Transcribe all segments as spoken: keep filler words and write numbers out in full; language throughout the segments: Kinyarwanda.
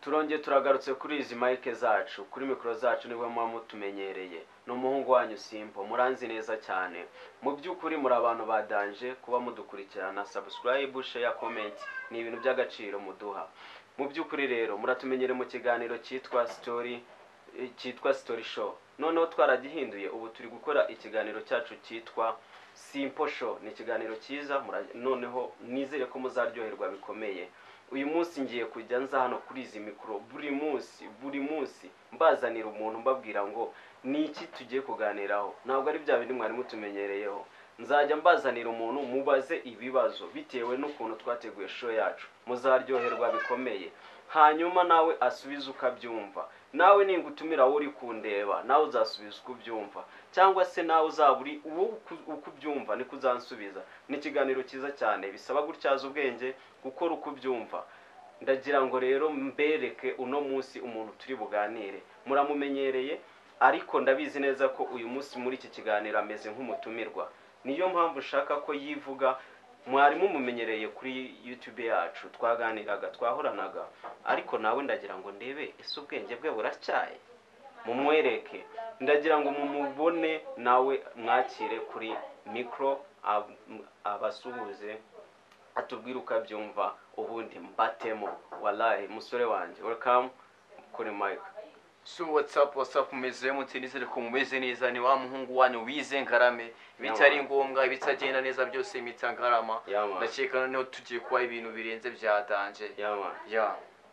turongeye turagarutse kuri izi mike zacu kuri mikoro zacu niwe muba mutumenyereye no muhungu wanyu Simple muranzi neza cyane mu byukuri muri abantu badanje kuba mudukurikirana subscribe share comment ni ibintu by'agaciro muduha mu byukuri rero muratumenyere mu kiganiro cyitwa story cyitwa story show noneho twaragihinduye ubu turi gukora ikiganiro cyacu cyitwa Simple Show ni ikiganiro cyiza noneho nizere ko muzaryoherwa bikomeye uyu munsi ngiye kujya nza hano kuri izi mikoro buri munsi buri munsi mbazanira umuntu mbabwira ngo ni iki tugiye kuganiraho ntabwo ari bya bindi mwari mutumenyereyeho nzajya mbazanira umuntu mubaze ibibazo bitewe n'ukuntu twateguye show yacu muzaryoherwa bikomeye hanyuma nawe asubiza ukabyumva nawe ningutumira uri kundeba nawe uzasubiza uko byumva cyangwa se nawe uzaburi uko byumva niko uzansubiza ni kiganiro cyiza cyane bisaba gutyaza ubwenge gukora uko byumva ndagira ngo rero mbereke uno munsi umuntu turi buganire muramumenyereye ariko ndabizi neza ko uyu munsi muri iki kiganiro ameze nk'umutumirwa niyo mpamvu ushaka ko yivuga mwarimu mumenyereye kuri YouTube yacu twaganiraga twahoranaga ariko nawe ndagira ngo ndebe ese ubwenge bwe buracyaye mumwereke ndagira ngo mumubone nawe mwakire kuri micro abasuhuze atubwira ukabyumva ubundi mbatemo wallahi musore wanje welcome kuri mic. So what's up what's up meze mutinizere ko mumeze neza ni wa muhungu wanyu wize ngarame bitari ngombwa ibitagenda neza byose mitangarama ndakeka noneho tugiye kuba ibintu birenze byadanje yama ya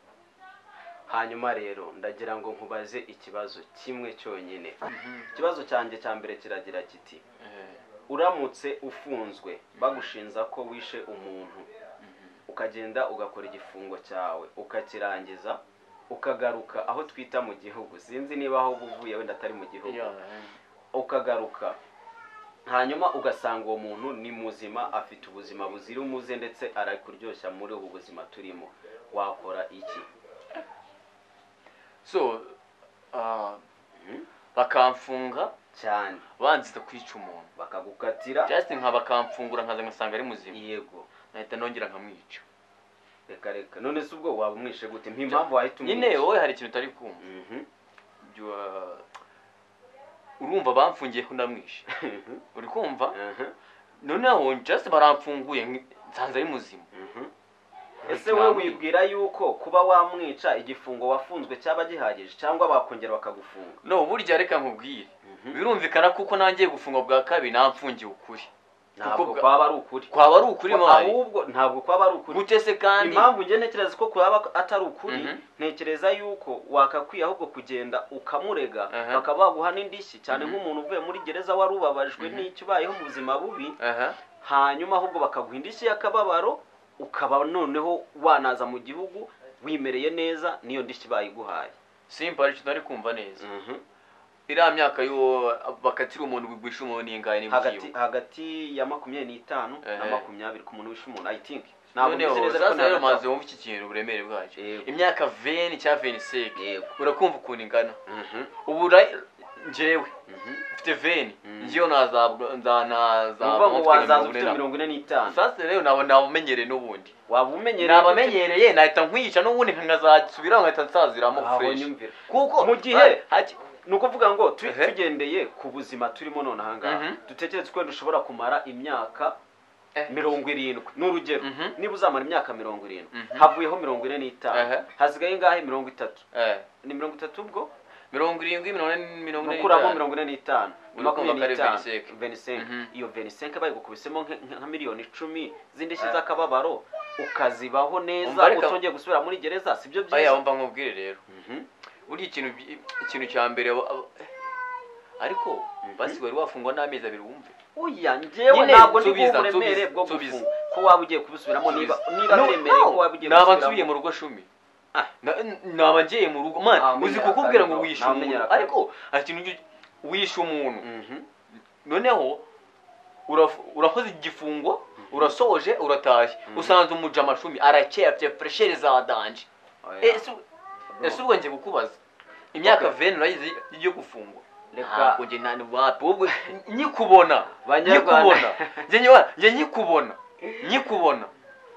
hanyuma rero ndagira ngo nkubaze ikibazo kimwe cyonyine ikibazo cyanjye cya mbere kiragira kiti uramutse ufunzwe bagushinza ko wishe umuntu ukagenda ugakora igifungo cyawe ukakirangiza ukagaruka aho twita mu gihugu sinzi niba aho buvuye wenda atari mu gihugu ukagaruka hanyuma ugasanga uwo muntu ni muzima afite ubuzima buzira umuze ndetse arakuryoshya muri ubu buzima turimo wakora iki? So uh bakamfunga cyane banziza kwica umuntu bakagukatira just nka bakamfungura nkaza ngasanga ari muzima yego nahita nongera nkamwica reka reka none se ubwo waba umwishe gute mpamvu wahita umwica nyine wowe hari ikintu utari kumva mhm urumva bamfungiye ko ndamwishe uri kumva noneho just baramfunguye nsanze ari muzima ese we wibwira yuko kuba wamwica igifungo wafunzwe cyaba gihagije cyangwa bakongera bakagufunga? No burya reka nkubwire birumvikana kuko nangiye gufunga bwa kabiri namfungiye ukuri ntabwo kwaba ari ukuri kwaba ari ukuri mari ahubwo ntabwo kwaba ari ukuri gutese kandi impamvu nge ntekereza ko kwaba atari ukuri ntekereza yuko wakakwiye ahubwo kugenda ukamurega bakaba baguha n'indishyi cyane nk'umuntu uvuye muri gereza wari ubabajwe n'icyo bayeho mu buzima bubi hanyuma ahubwo bakaguha indishyi y'akababaro ukaba noneho wanaza mu gihugu wimereye neza niyo ndishyi bayiguhaye. Simple ariko ntari kumva neza iriya myaka yo bakatira umuntu wigwisha umuntu ingaye ni hagati hagati ya makumyabiri n'itanu na makumyabiri ku muntu wisha umuntu I think ntabwo neza ko rero maze wumva iki kintu uburemere bwacyo imyaka vingt cya vingt-cinq urakumva ukuntu ingana ubu njyewe mfite vingt ngiyo nazabwa naza mirongo ine n'itanu sasa rero nabo nabamenyereye n'ubundi wabumenyereye nabamenyereye nahita nkwica n'ubundi nkazasubira nkahita nsaziramo fresh kuko mu gihe nuko vuga ngo tugendeye ku buzima turimo none ahangaha dutekereze ko dushobora kumara imyaka mirongo irindwi n'urugero niba uzamara imyaka mirongo irindwi havuyeho mirongo ine n'itanu hasigaye ngahe mirongo itatu ni mirongo itatu ubwo mirongo irindwi mirongo ine n'itanu mirongo ine n'itanu makumyabiri n'itanu vingt-cinq iyo vingt-cinq bayigukubisemo nka miliyoni icumi z'indishyi z'akababaro ukazibaho neza utongeye gusubira muri gereza sibyo byiza? Aya umva nkubwire rero buri ikintu ikintu cya mbere ariko basi wari wafungwa n'amezi abiri wumve oya njewe ntabwo ndi kuburemere bwo gufunga ko waba ugiye kubisubiramo niba niba biremereye ko waba ugiye naba nsubiye mu rugo shumi naba ngiye mu rugo man uzi kukubwira ngo wishe umuntu ariko ikintu wishe umuntu noneho urakoze igifungo urasoje uratashye usanze umuja amashumi aracyafye freshere za danje ese ubwo ngiye kukubaza imyaka vingt urayizi yo gufungwa reka unge nani wapi ubwo nyikubona nyikubona nje nyikubona nyikubona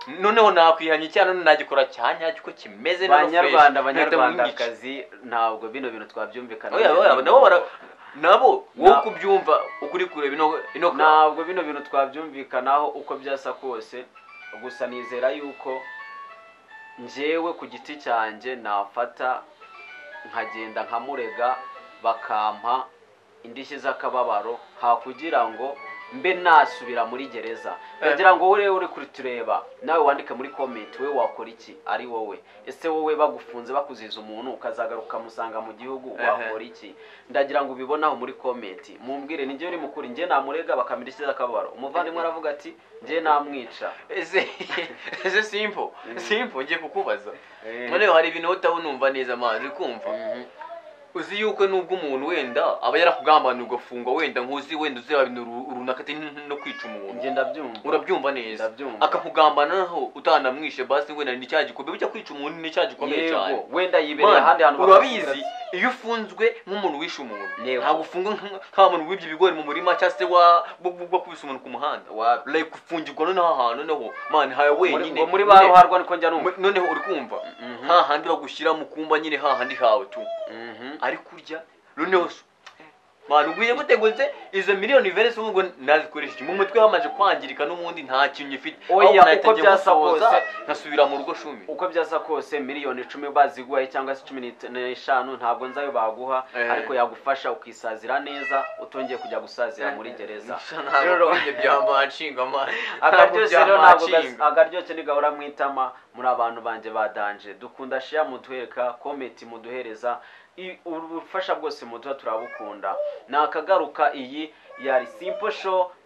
noneho nakwihanya icyaha none nagikora cyanya cyuko kimeze nano fresh banyarwanda banyarwandakazi ntabwo bino bintu twabyumvikana oya oya nabo bara nabo wo kubyumva ukuri kureba ino ino ntabwo bino bintu twabyumvikanaho uko byasa kose gusa nizera yuko njyewe ku giti cyanjye nafata nkagenda nkamurega bakampa indishyi z'akababaro hakugira ngo mbe nasubira muri gereza ndagira ngo wowe uri kuri tureba nawe wandike muri comment we wakora iki ari wowe ese wowe bagufunze bakuziza umuntu ukazagaruka musanga mu gihugu wakora iki ndagira ngo ubibonaho muri comment mumbwire ni njye uri mukuri njye namurega bakamindishyiza akababaro umuvandimwe aravuga ati njye namwica ese ese simple simple ngiye kukubaza none hari ibintu utabunumva neza amazi kumva uzi yuko nubwo umuntu wenda aba yarakugambana ugafungwa wenda nkuzi wenda uzeba ibintu runaka no kwica umuntu nge ndabyumva urabyumva neza akakugambana naho utanamwishe basi wenda ni cyaje ko bijya kwica umuntu ni cyaje komeye cyane wenda yibereye ahandi hantu urabizi iyo ufunzwe nk'umuntu wishe umuntu ntabwo ufungwa nk'abantu wibye ibigori mu murima cyangwa se wa bwo kubisa umuntu ku muhanda like ufungirwa noneho ahantu noneho man haye wenyine muri ba ruharwa niko njya numva noneho uri kumva ha handi bagushyira mu kumba nyine ha handi hawe tu ari kurya noneho manu gwiye guteguze izo miliyoni verse ubwo nazikoresha mu mutwe hamaje kwangirika n'umundi nta kintu ifite oya uko byasa kose nasubira mu rugo shumi uko byasa kose miliyoni icumi baziguhaye cyangwa se cumi n'eshanu ntabwo nzayo baguha ariko yagufasha ukisazira neza utongeye kujya gusazira muri gereza rero ibyo byamanshinga man akaryoshye rero ntabwo akaryoshye ni gahora mwitama muri abantu banje badanje dukunda share muduhereka comment muduhereza ubufasha bwose muduha turabukunda nakagaruka iyi yari Simple Show.